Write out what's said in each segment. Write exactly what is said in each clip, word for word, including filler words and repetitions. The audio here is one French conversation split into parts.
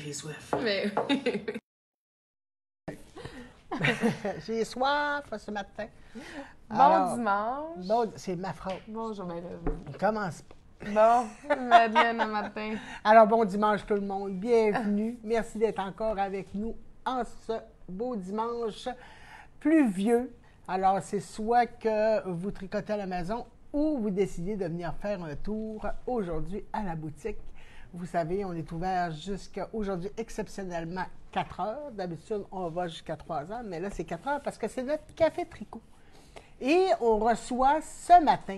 j'ai soif. Mais J'ai soif ce matin. bon Alors, dimanche. Bon, c'est ma phrase. Bonjour, ben là. On commence pas. Bon, Madeleine le matin. Alors, bon dimanche tout le monde. Bienvenue. Merci d'être encore avec nous en ce beau dimanche pluvieux. Alors, c'est soit que vous tricotez à la maison ou vous décidez de venir faire un tour aujourd'hui à la boutique. Vous savez, on est ouvert jusqu'à aujourd'hui exceptionnellement quatre heures. D'habitude, on va jusqu'à trois heures, mais là, c'est quatre heures parce que c'est notre café tricot. Et on reçoit ce matin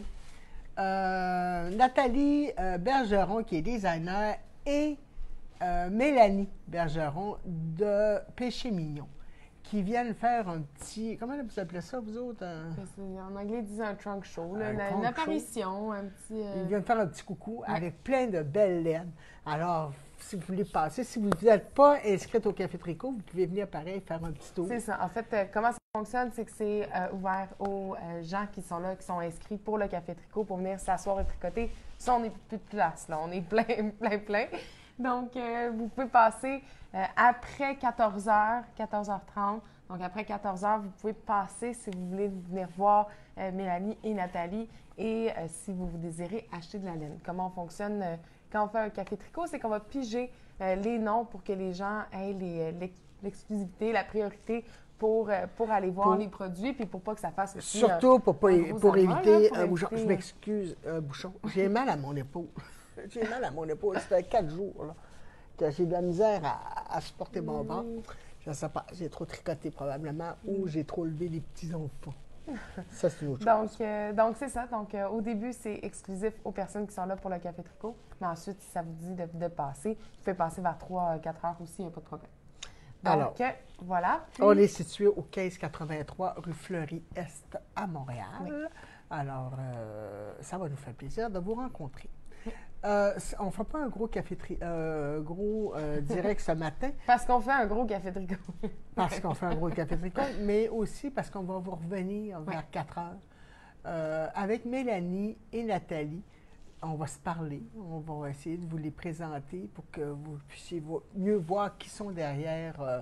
euh, Nathalie euh, Bergeron, qui est designer, et euh, Mélanie Bergeron de Péché Mignon, qui viennent faire un petit... Comment vous appelez ça, vous autres? Un... En anglais, ils disent un trunk show, là, Un une, trunk une apparition, un petit... euh, Ils viennent faire un petit coucou avec plein de belles lettres. Alors, si vous voulez passer, si vous n'êtes pas inscrite au Café Tricot, vous pouvez venir pareil faire un petit tour. C'est ça. En fait, euh, comment ça fonctionne, c'est que c'est euh, ouvert aux euh, gens qui sont là, qui sont inscrits pour le Café Tricot, pour venir s'asseoir et tricoter. Ça, on n'est plus de place, là. On est plein, plein, plein. Donc, euh, vous pouvez passer euh, après quatorze heures, quatorze heures trente. Donc, après quatorze heures, vous pouvez passer si vous voulez venir voir euh, Mélanie et Nathalie et euh, si vous désirez acheter de la laine. Comment on fonctionne euh, quand on fait un café tricot, c'est qu'on va piger euh, les noms pour que les gens aient les, l'ex- l'exclusivité, la priorité pour, euh, pour aller voir Pour- les produits, puis pour pas que ça fasse aussi Surtout pour, pas, un gros pour envol, éviter là, pour un bouchon. éviter, Je m'excuse, un bouchon. J'ai mal à mon épaule. J'ai mal à mon épaule. Ça fait quatre jours là, que j'ai de la misère à, à supporter mon ventre. Je ne sais pas, j'ai trop tricoté probablement ou j'ai trop levé les petits enfants. Ça, c'est une autre chose. Donc, euh, donc c'est ça. Donc, euh, au début, c'est exclusif aux personnes qui sont là pour le café tricot. Mais ensuite, si ça vous dit de, de passer, vous pouvez passer vers trois quatre heures aussi, il n'y a pas de problème. Donc, Alors, euh, voilà. Puis, On est situé au quinze quatre-vingt-trois rue Fleury-Est à Montréal. Oui. Alors, euh, ça va nous faire plaisir de vous rencontrer. Euh, c- on ne fait pas un gros café tri- euh, gros euh, direct ce matin parce qu'on fait un gros café tricot. parce qu'on fait un gros café tricot, mais aussi parce qu'on va vous revenir vers Ouais. quatre heures euh, avec Mélanie et Nathalie. On va se parler, on va essayer de vous les présenter pour que vous puissiez vo- mieux voir qui sont derrière euh,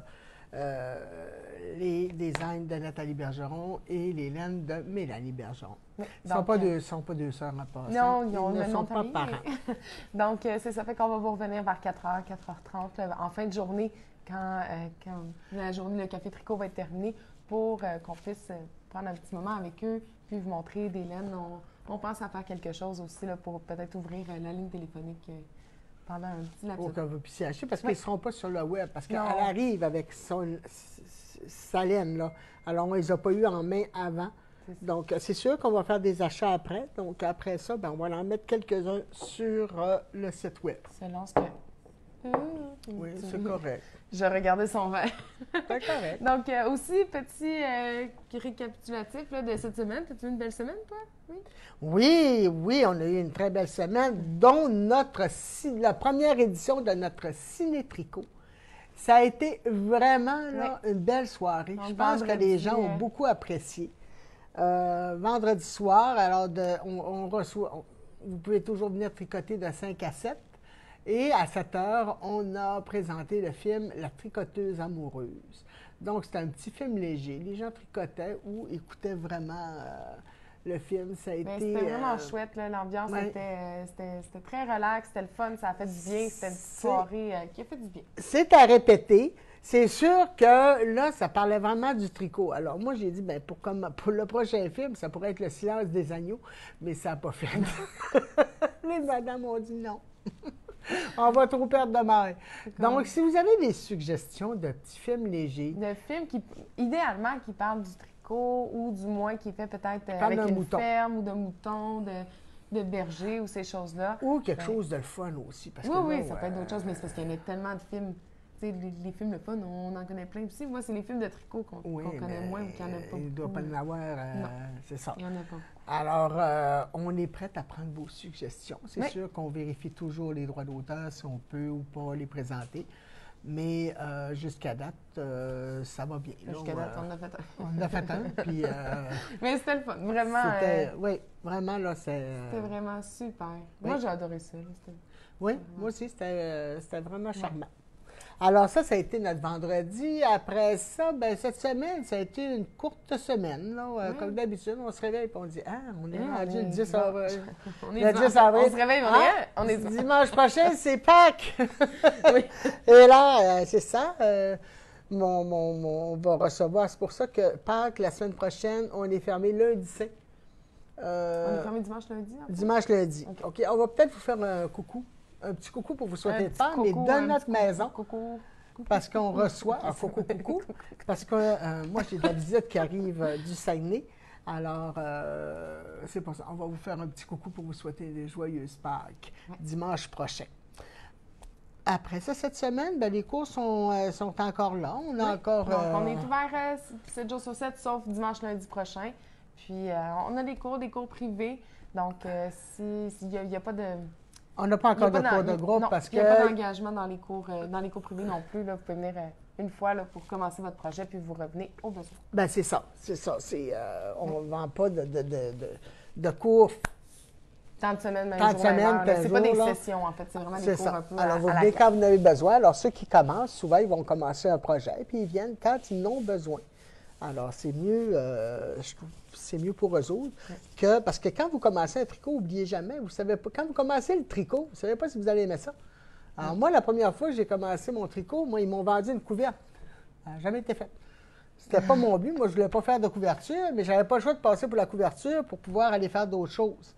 euh, les designs de Nathalie Bergeron et les laines de Mélanie Bergeron. Oui. Ils ne sont, Donc, pas euh, deux- sont pas deux sœurs en passant. Non, ils ont ne le même sont nom de pas famille, parents. mais- Donc, euh, c'est ça fait qu'on va vous revenir vers quatre heures, quatre heures trente, là, en fin de journée, quand, euh, quand la journée, le café tricot va être terminé, pour euh, qu'on puisse euh, prendre un petit moment avec eux, puis vous montrer des laines. On, on pense à faire quelque chose aussi là, pour peut-être ouvrir euh, la ligne téléphonique euh, pendant un petit laps de Pour que temps. vous puissiez acheter, parce qu'ils Oui. ne seront pas sur le web, parce qu'elle Non. arrive avec son, sa laine, là. Alors, on ne les a pas eu en main avant. C'est ça. Donc, euh, c'est sûr qu'on va faire des achats après. Donc, après ça, ben, on va en mettre quelques-uns sur euh, le site web. Selon ce que... Oui, c'est correct. Je regardais son verre. C'est correct. Donc, euh, aussi, petit euh, récapitulatif là, de cette semaine. T'as-tu eu une belle semaine, toi? Oui. Oui, oui, on a eu une très belle semaine, dont notre ci- la première édition de notre Ciné-Tricot. Ça a été vraiment là, une belle soirée. Donc, Je pense que vendredi, les gens euh, ont beaucoup apprécié. Euh, vendredi soir, alors de- on, on reçoit, on- vous pouvez toujours venir tricoter de cinq à sept. Et à sept heures, on a présenté le film La tricoteuse amoureuse. Donc, c'était un petit film léger. Les gens tricotaient ou écoutaient vraiment euh, le film. Ça a Ben, été. c'était vraiment euh, chouette, là. L'ambiance ouais. était, euh, c'était, c'était très relax, c'était le fun, ça a fait du bien, c'était une petite C'est- soirée euh, qui a fait du bien. C'est à répéter. C'est sûr que là, ça parlait vraiment du tricot. Alors, moi, j'ai dit, ben pour, comme, pour le prochain film, ça pourrait être Le silence des agneaux, mais ça n'a pas fait. Les madames ont dit non. On va trop perdre de mer. Donc, si vous avez des suggestions de petits films légers, De films qui, idéalement, qui parlent du tricot ou du moins qui fait peut-être euh, parle avec d'un une mouton. ferme ou de moutons, de, de berger ou ces choses-là. ou quelque Ben, chose de le fun aussi. Parce Oui, que oui, là, ça peut euh, être d'autres choses, mais c'est parce qu'il y en a tellement de films. Tu sais, les, les films le fun, on en connaît plein aussi. Moi, c'est les films de tricot qu'on Oui, qu'on connaît mais moins ou qu'il n'y en a pas. il ne doit pas beaucoup. en avoir, euh, Non. c'est ça. Il n'y en a pas. Alors, euh, on est prêt à prendre vos suggestions. C'est Oui. sûr qu'on vérifie toujours les droits d'auteur, si on peut ou pas les présenter. Mais euh, jusqu'à date, euh, ça va bien. là. Jusqu'à date, Euh, on en a fait un. on en a fait un, puis euh, Mais c'était le fun, vraiment. c'était... euh, Oui, vraiment, là, c'est... euh, C'était vraiment super. Moi, oui. j'ai adoré ça. là, c'était- Oui, moi aussi, c'était euh, c'était vraiment charmant. Alors ça, ça a été notre vendredi. Après ça, ben cette semaine, ça a été une courte semaine. Là. Euh, Oui. Comme d'habitude, on se réveille et on dit « Ah, on est Hum, rendu on est le dix dimanche. avril. » On est Le dimanche. dix avril. On se réveille, on Ah, est, on est dimanche. dimanche prochain, c'est Pâques. Oui. Et là, euh, c'est ça. euh, mon, mon- mon- on va recevoir. C'est pour ça que Pâques, la semaine prochaine, on est fermé lundi saint. Euh, On est fermé dimanche, lundi. en fait? Dimanche, lundi. OK. OK. On va peut-être vous faire un coucou. Un petit coucou pour vous souhaiter Un de petit Pâques, mais coucou, de un notre petit maison. Coucou. Parce qu'on reçoit un coucou, coucou. Parce que euh, moi, j'ai de la visite qui arrive euh, du Saguenay. Alors, euh, c'est pour ça. On va vous faire un petit coucou pour vous souhaiter des joyeuses Pâques Ouais. dimanche prochain. Après ça, cette semaine, ben, les cours sont, euh, sont encore là. On a Oui. encore. Donc, euh, on est ouvert sept jours sur sept, sauf dimanche, lundi prochain. Puis, euh, on a des cours, des cours privés. Donc, euh, s'il n'y a, y a pas de... on n'a pas y a encore pas de d'en- cours de groupe non, parce il n'y a pas que. d'engagement dans les cours euh, dans les cours privés non plus. Là. Vous pouvez venir euh, une fois là, pour commencer votre projet, puis vous revenez au besoin. Ben, c'est ça. C'est ça. C'est, euh, on ne vend pas de, de, de, de, de cours. Tant de semaines, même Tant de jour, même semaines, heure, là. quinze C'est pas des jours, là. sessions, en fait. C'est vraiment C'est des cours ça. un peu Alors, à, vous à la venez carte. quand vous en avez besoin. Alors, ceux qui commencent, souvent, ils vont commencer un projet, puis ils viennent quand ils en ont besoin. Alors, c'est mieux, euh, je trouve, c'est mieux pour eux autres que... Parce que quand vous commencez un tricot, n'oubliez jamais, vous savez pas... Quand vous commencez le tricot, vous ne savez pas si vous allez aimer ça. Alors, moi, la première fois que j'ai commencé mon tricot, moi, ils m'ont vendu une couverte. Ça n'a jamais été fait. C'était pas mon but. Moi, je voulais pas faire de couverture, mais j'avais pas le choix de passer pour la couverture pour pouvoir aller faire d'autres choses.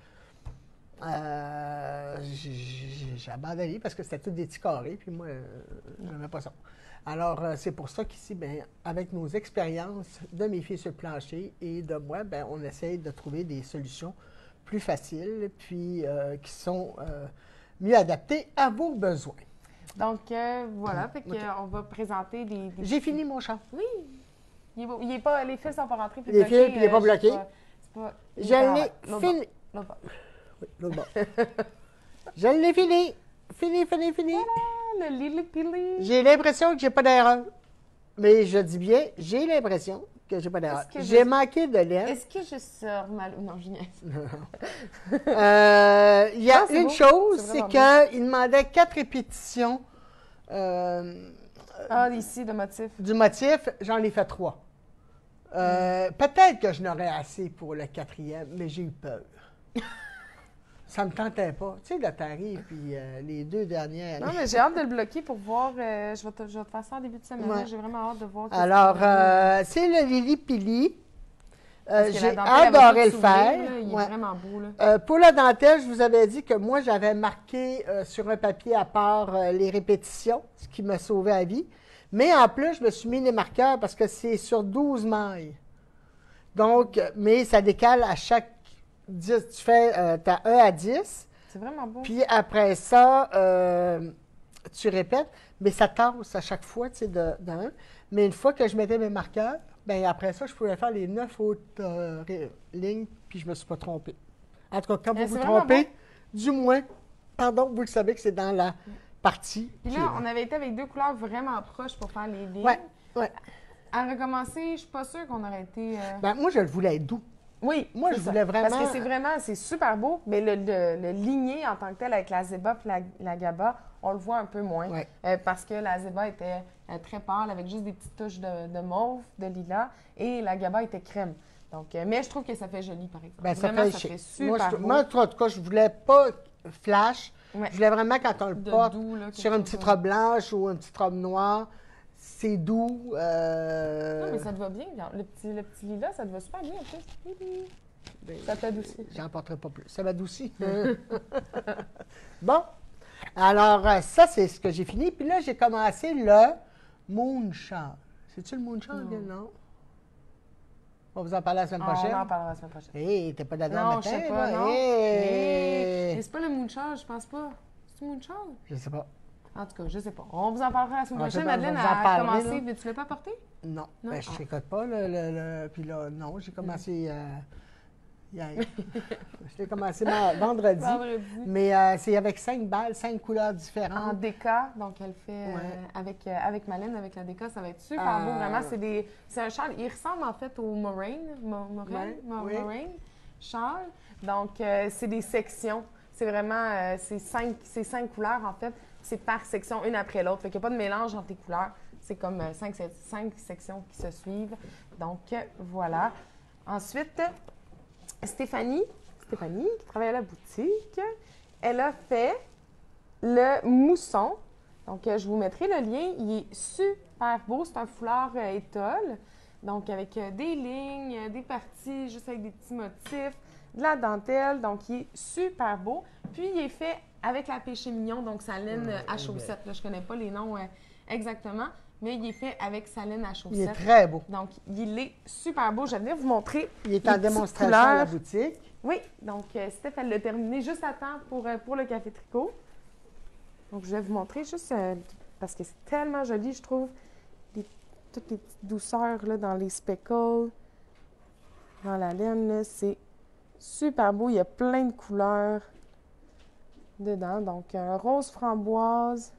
Euh, j'ai j'ai abandonné parce que c'était tout des petits carrés, puis moi, euh, je n'aimais pas ça. Alors, euh, c'est pour ça qu'ici, ben, avec nos expériences de mes filles sur le plancher et de moi, ben, on essaye de trouver des solutions plus faciles, puis euh, qui sont euh, mieux adaptées à vos besoins. Donc, euh, voilà. Fait que, OK. euh, on va présenter des... des J'ai fini mon chant. Oui. Il est, beau. Il est pas, les fils sont pas rentrés. puis Les bloqués, fils, puis il est pas euh, bloqué. c'est pas- c'est pas- il est Je en bas. l'ai L'autre fini. bord. L'autre bord. Oui, l'autre bord. Je l'ai fini. Fini, fini, fini. Ah, le lili pili. J'ai l'impression que j'ai pas d'erreur. Mais je dis bien, j'ai l'impression que j'ai pas d'erreur. Est-ce que J'ai je- manqué de laine. Est-ce que je sors mal? Non, je niaise. Euh, Il y a Ah, c'est une beau. chose, C'est c'est vraiment qu'il demandait quatre répétitions euh, Ah, ici, le motif. du motif. J'en ai fait trois. Euh, Peut-être que je n'aurais assez pour le quatrième, mais j'ai eu peur. Ça me tentait pas. Tu sais, là, t'arrives, puis euh, les deux dernières... Non, mais j'ai hâte de le bloquer pour voir. euh, je, vais te, je vais te faire ça en début de semaine. Ouais. là. J'ai vraiment hâte de voir. qu'est-ce Alors, qu'il va donner. euh, c'est le Lili Pili. Euh, Parce que la J'ai dentelle, elle va adoré tout le s'ouvrir, faire. là. Il est Ouais. vraiment beau. Là. Euh, pour la dentelle, je vous avais dit que moi, j'avais marqué euh, sur un papier à part euh, les répétitions, ce qui m'a sauvé la vie. Mais en plus, je me suis mis les marqueurs parce que c'est sur douze mailles. Donc, euh, mais ça décale à chaque dix. Tu fais euh, ta un à dix, C'est vraiment beau. puis après ça, euh, tu répètes, mais ça tasse à chaque fois, tu sais, de, de un. Mais une fois que je mettais mes marqueurs, bien après ça, je pouvais faire les neuf autres euh, ré- lignes, puis je ne me suis pas trompé. En tout cas, quand Mais vous c'est vous vraiment trompez, du moins, pardon, vous le savez que c'est dans la partie. Puis qui là, est- on avait été avec deux couleurs vraiment proches pour faire les lignes. Ouais, ouais. À recommencer, je suis pas sûre qu'on aurait été. euh, Ben, moi, je le voulais doux. Oui, moi, c'est je ça. voulais vraiment- Parce que c'est vraiment, c'est super beau, mais le, le, le ligné en tant que tel avec la zéba et la, la gaba, on le voit un peu moins. Ouais. Euh, parce que la zéba était euh, très pâle avec juste des petites touches de, de mauve, de lilas, et la gaba était crème. Donc, euh, mais je trouve que ça fait joli, par exemple. Ben, ça Vraiment, fait ça chic. fait super Moi, je- beau. moi, en tout cas, je voulais pas flash. Ouais. Je voulais vraiment, quand on le De porte doux, là, quelque sur une chose petite de- robe blanche ou une petite robe noire, c'est doux. euh, Non, mais ça te va bien. Le petit, le petit lilas, ça te va super bien, en plus. ben, Ça t'adoucit. J'en porterai pas plus. Ça m'adoucit. Bon. Alors, euh, ça, c'est ce que j'ai fini. Puis là, j'ai commencé le Moonshine. C'est-tu le Moonshine? Non. Non. On va vous en parler la semaine Ah, prochaine. on en parlera la semaine prochaine. Hé, t'es pas dedans Non, le je matin, sais pas, là? non. Hé! Mais c'est pas le moonshine, je pense pas. C'est-tu moonshine? Je sais pas. En tout cas, je sais pas. On vous en parlera la semaine Ah, je sais prochaine. pas, Madeleine on va vous en a parler, commencé. là. Mais tu l'as pas porté? Non. Non? Ben, je Ah. tricote pas, le, le, le- Puis là, non, j'ai commencé euh, hier. Je l'ai commencé ma- vendredi. Vendredi. Mais euh, c'est avec cinq balles, cinq couleurs En différentes. déca, donc elle fait euh, Ouais. avec, euh, avec Malène, avec la déca, ça va être super Euh, beau. Vraiment, c'est des, c'est un châle. Il ressemble en fait au moraine, mo- moraine, Ouais, mo- oui. moraine châle. Donc, euh, c'est des sections. C'est vraiment, euh, c'est cinq, c'est cinq couleurs, en fait. C'est par section, une après l'autre. Fait qu'il n'y a pas de mélange entre les couleurs. C'est comme euh, cinq, cinq sections qui se suivent. Donc, euh, voilà. Ensuite, Stéphanie, Stéphanie, qui travaille à la boutique, elle a fait le mousson. Donc, euh, je vous mettrai le lien. Il est super beau. C'est un foulard euh, étole. Donc, avec euh, des lignes, euh, des parties, juste avec des petits motifs, de la dentelle. Donc, il est super beau. Puis, il est fait avec la péché mignon, donc sa laine euh, à chaussettes. Là, je ne connais pas les noms euh, exactement, mais il est fait avec sa laine à chaussettes. Il est très beau. Donc, il est super beau. Je vais venir vous montrer. Il est en démonstration à la boutique. Oui, donc euh, Steph, elle l'a terminé juste à temps pour, euh, pour le café tricot. Donc, je vais vous montrer juste euh, parce que c'est tellement joli, je trouve. Les, toutes les petites douceurs là, dans les speckles, dans la laine, c'est super beau. Il y a plein de couleurs dedans. Donc, un rose framboise,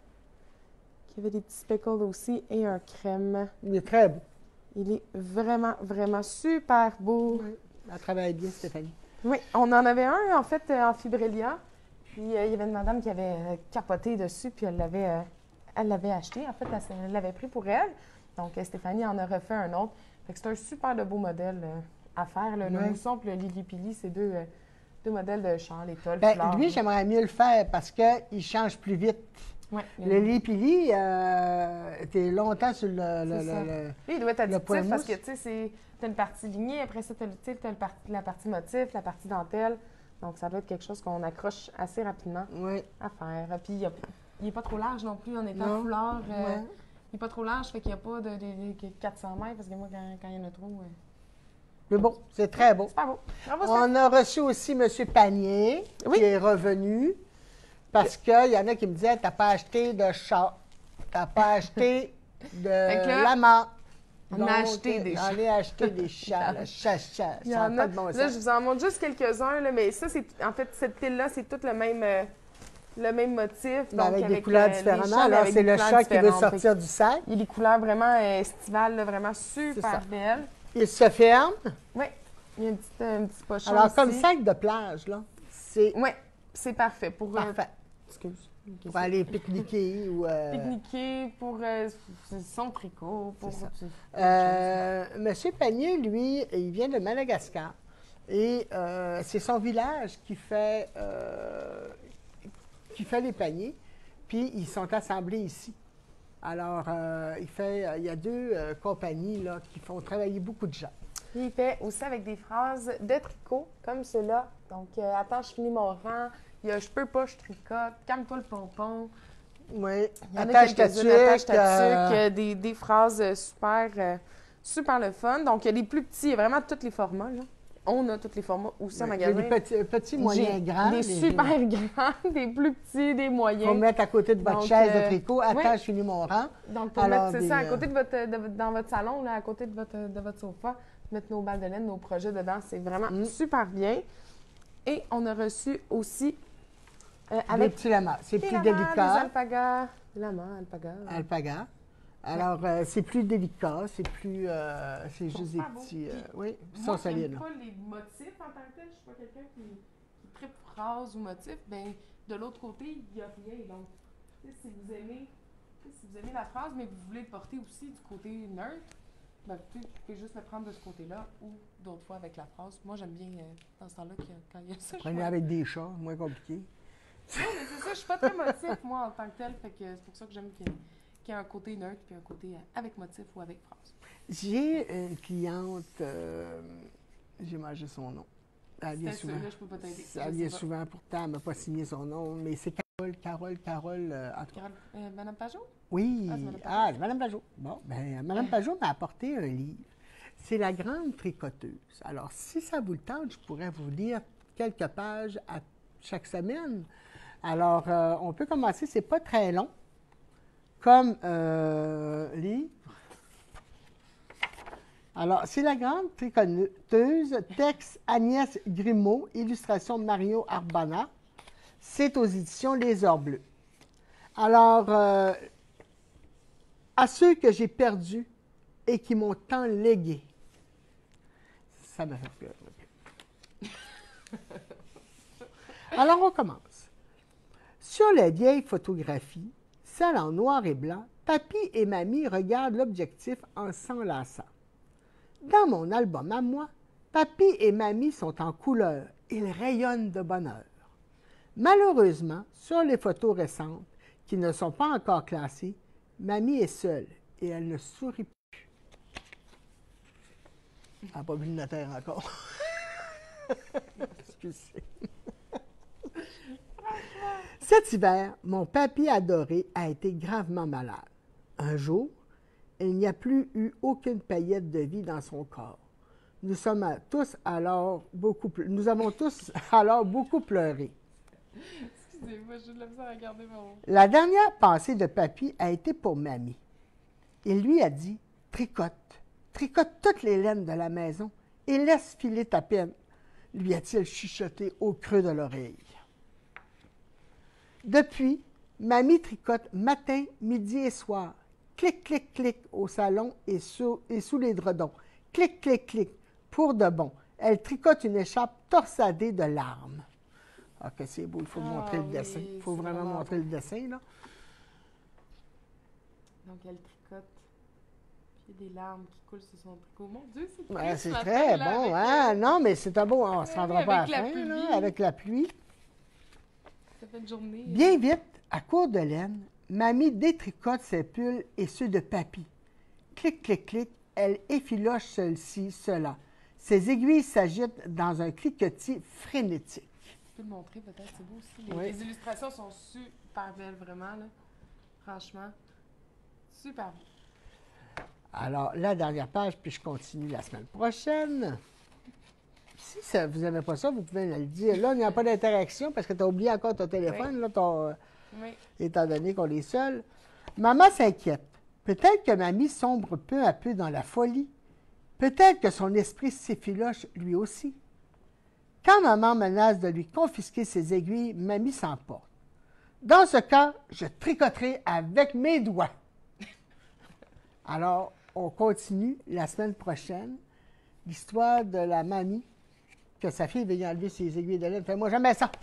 qui avait des petits speckles aussi, et un crème. Il est très beau. Il est vraiment, vraiment super beau. Oui, elle travaille bien, Stéphanie. Oui, on en avait un, en fait, en fibrillia. Puis, euh, il y avait une madame qui avait euh, capoté dessus, puis elle l'avait euh, elle l'avait acheté. En fait, elle, elle l'avait pris pour elle. Donc, euh, Stéphanie en a refait un autre. Fait que c'est un super de beau modèle euh, à faire. Là. Le Oui. mousson et le lili-pili, c'est deux, euh, deux modèles de châle, étole, Ben, fleurs. lui, j'aimerais mieux le faire parce qu'il change plus vite. Ouais, Le lili-pili, euh, t'es longtemps sur le, le, C'est ça. le, le- Lui, il doit être le point addictif parce mousse. que, tu sais, c'est- t'as une partie lignée, après ça, t'as, le- tu sais, t'as le par- la partie motif, la partie dentelle. Donc, ça doit être quelque chose qu'on accroche assez rapidement Oui. à faire. Puis, il n'est pas trop large non plus en étant Non. foulard. euh, Ouais. Il n'est pas trop large, fait qu'il n'y a pas de, de- de- de quatre cents mètres, parce que moi, quand, quand il y en a trop, euh, Mais bon, c'est très beau. c'est pas beau. Bravo, Steph. On a reçu aussi M. Panier, Oui. qui est revenu, parce qu'il y en a qui me disaient, t'as pas acheté de chat, t'as pas acheté de que là, lama. on a Donc, acheté des J'en ai acheté des chats, là, chat, chat, Il y ça en n'a a. pas de bon Là, je sens. vous en montre juste quelques-uns, là, mais ça, c'est en fait, cette pile-là, c'est tout le même, euh, le même motif. Mais Donc, avec, des avec, couleurs euh, les différentes. chats, mais Alors, avec c'est des le couleurs chat qui veut différentes. Fait sortir du sac. Il y a des couleurs vraiment euh, estivales, là, vraiment ça. super belles. Il se ferme. Oui, il y a un petit, un petit pochon Alors, aussi. comme sac de plage, là, c'est Oui, c'est parfait. Pour, euh, parfait excuse. Ok, pour c'est- aller pique-niquer ou... euh, Pique-niquer, pour euh, son tricot, pour... C'est ça. c'est- Euh, Monsieur Panier, lui, il vient de Madagascar. Et euh, c'est son village qui fait, euh, qui fait les paniers. Puis ils sont assemblés ici. Alors, euh, il, fait, euh, il y a deux euh, compagnies là, qui font travailler beaucoup de gens. Il fait aussi avec des phrases de tricot, comme cela. Donc, euh, attends, je finis mon rang. Il y a je peux pas, je tricote. Calme-toi le pompon. Oui. Il y en a Attache ta quelques-unes, attache tuque, ta tuque, euh, euh, des, des phrases euh, super, euh, super le fun. Donc, il y a des plus petits, il y a vraiment tous les formats. Là. On a tous les formats aussi en il y a magasin. des petits, petits moyens, J'ai grands. Des les- super grands, des plus petits, des Il faut moyens. mettre à côté de votre Donc, chaise euh, de tricot. Attends, oui. je finis mon rang. Donc, pour Alors, mettre c'est des, ça à euh, côté de votre, de votre- dans votre salon, là, à côté de votre, de votre sofa, mettre nos balles de laine, nos projets dedans, c'est vraiment Mm. super bien. Et on a reçu aussi euh, Des avec petits lamas. C'est des plus lamas, des délicat. alpagas, lamas, alpagas. Alpaga. Alors, euh, c'est plus délicat, c'est plus. euh, c'est juste des super beaux. petits. euh, Puis, oui, ils Moi, sont solides. j'aime là. pas les motifs en tant que tel. Je suis pas quelqu'un qui, qui tripe phrase ou motif. Ben, de l'autre côté, il n'y a rien. Donc, tu sais, si vous aimez, tu sais, si vous aimez la phrase, mais que vous voulez le porter aussi du côté neutre, ben, tu sais, vous pouvez juste le prendre de ce côté-là ou d'autres fois avec la phrase. Moi, j'aime bien euh, dans ce temps-là qu'il y a- quand il y a ça. je Prenez vois- avec des chats, moins compliqué. Non, mais c'est ça, je suis pas très motif, moi, en tant que tel. Fait que c'est pour ça que j'aime qu'il y ait- qu'il y ait un côté neutre puis un côté euh, avec motif ou avec phrase. J'ai une cliente, euh, j'ai mangé son nom. Elle vient C'était souvent. ça, là, je peux pas t'aider. Elle Je vient sais pas. souvent, pourtant, elle m'a pas signé son nom, mais c'est Carole, Carole, Carole. euh, en tout cas. Carole, euh, Madame Pajot? Oui, Ah, c'est Madame Pajot. ah, c'est Madame Pajot. Bon, ben, Madame Pajot m'a apporté un livre. C'est La Grande Tricoteuse. Alors, si ça vous le tente, je pourrais vous lire quelques pages à chaque semaine. Alors, euh, on peut commencer, c'est pas très long comme euh, livre. Alors, c'est La Grande Tricoteuse, texte Agnès Grimaud, illustration Mario Arbana. C'est aux éditions Les Heures Bleues. Alors, euh, à ceux que j'ai perdus et qui m'ont tant légué, ça me fait pleurer. Alors, on commence. Sur les vieilles photographies, celles en noir et blanc, papy et mamie regardent l'objectif en s'enlaçant. Dans mon album à moi, papy et mamie sont en couleur. Ils rayonnent de bonheur. Malheureusement, sur les photos récentes, qui ne sont pas encore classées, mamie est seule et elle ne sourit plus. Elle n'a pas vu le notaire encore. Excusez. Cet hiver, mon papy adoré a été gravement malade. Un jour, il n'y a plus eu aucune paillette de vie dans son corps. Nous sommes tous alors beaucoup ple- Nous avons tous alors beaucoup pleuré. Excusez-moi, j'ai de la misère à regarder mon... La dernière pensée de papy a été pour mamie. Il lui a dit « Tricote, tricote toutes les laines de la maison et laisse filer ta peine », lui a-t-il chuchoté au creux de l'oreille. Depuis, mamie tricote matin, midi et soir. Clic, clic, clic au salon et sous, et sous les dredons. Clic, clic, clic, pour de bon. Elle tricote une écharpe torsadée de larmes. Ah, que c'est beau, il faut Ah, montrer le oui, dessin. Il faut c'est vraiment, vraiment montrer beau. le dessin, là. Donc, elle tricote. Puis il y a des larmes qui coulent sur son tricot. Mon Dieu, c'est Ouais, triste, c'est ce très matin, là, bon, avec, hein? euh, Non, mais c'est un beau, on ne se oui, rendra pas à avec la la fin, pluie. là, avec la pluie. Ça fait une journée. Bien vite, à court de laine, mamie détricote ses pulls et ceux de papy. Clic, clic, clic, elle effiloche celle-ci, cela. Ses aiguilles s'agitent dans un cliquetis frénétique. Je peux le montrer peut-être, c'est beau aussi. Les, Oui. les illustrations sont super belles, vraiment, là. Franchement, super beau. Alors, la dernière page, puis je continue la semaine prochaine. Si ça, vous n'aimez pas ça, vous pouvez me le dire. Là, il n'y a pas d'interaction parce que tu as oublié encore ton téléphone, Oui. là, ton, Oui. étant donné qu'on est seul. Maman s'inquiète. Peut-être que mamie sombre peu à peu dans la folie. Peut-être que son esprit s'effiloche lui aussi. Quand maman menace de lui confisquer ses aiguilles, mamie s'emporte. Dans ce cas, je tricoterai avec mes doigts. Alors, on continue la semaine prochaine l'histoire de la mamie que sa fille veut y enlever ses aiguilles de laine. Fais-moi jamais ça!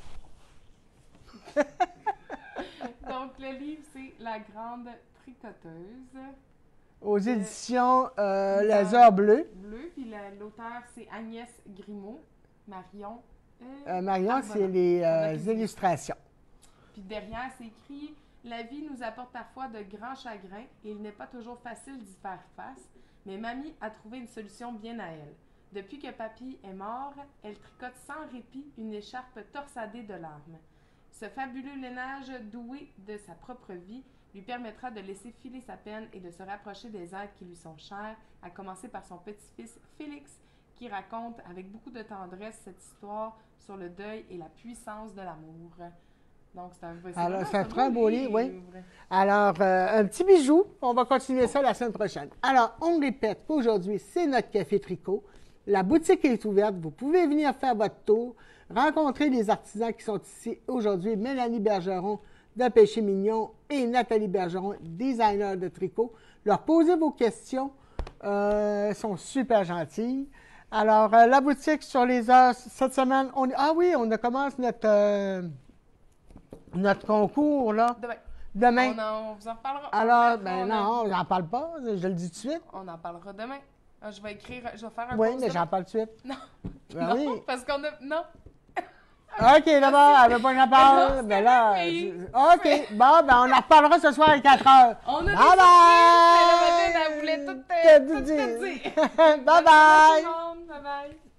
Donc, le livre, c'est La Grande Tricoteuse. Aux éditions euh, Les Les Heures Heures Bleues. Bleu, puis la- l'auteur, c'est Agnès Grimaud. Marion. euh, Euh, Marion, Arbonneau. c'est les euh, Avec les- illustrations. Puis derrière, c'est écrit « La vie nous apporte parfois de grands chagrins et il n'est pas toujours facile d'y faire face, mais mamie a trouvé une solution bien à elle. Depuis que papy est mort, elle tricote sans répit une écharpe torsadée de larmes. Ce fabuleux lainage doué de sa propre vie lui permettra de laisser filer sa peine et de se rapprocher des êtres qui lui sont chers, à commencer par son petit-fils Félix, qui raconte avec beaucoup de tendresse cette histoire sur le deuil et la puissance de l'amour. » Donc, c'est un, c'est Alors, vraiment c'est un très beau livre, oui. livre. Alors, euh, un petit bijou. On va continuer ça la semaine prochaine. Alors, on répète qu'aujourd'hui, c'est notre café tricot. La boutique est ouverte. Vous pouvez venir faire votre tour, rencontrer les artisans qui sont ici aujourd'hui. Mélanie Bergeron de Péché Mignon et Nathalie Bergeron, designer de tricot. Leur poser vos questions. Euh, elles sont super gentilles. Alors, euh, la boutique sur les heures, cette semaine, on ah oui, on commence notre, euh, notre concours, là, Demain. demain. On, en- on vous en reparlera. Alors, On- ben on- non, j'en parle pas, je le dis tout de suite. On en parlera demain. Ah, je vais écrire, je vais faire un Oui, post mais demain. j'en parle tout de suite. Non. Ben non, oui. parce qu'on a... Non. OK, d'abord, elle veut pas que j'en Non, parle. c'est Ben là, correct, je- mais- OK, bon, ben on en reparlera ce soir à quatre heures. On a des Bye surprises, mais bye! la matin, elle voulait tout, euh, Tout tout, dire. tout dire. Bye bye! Tout le monde. Bye bye.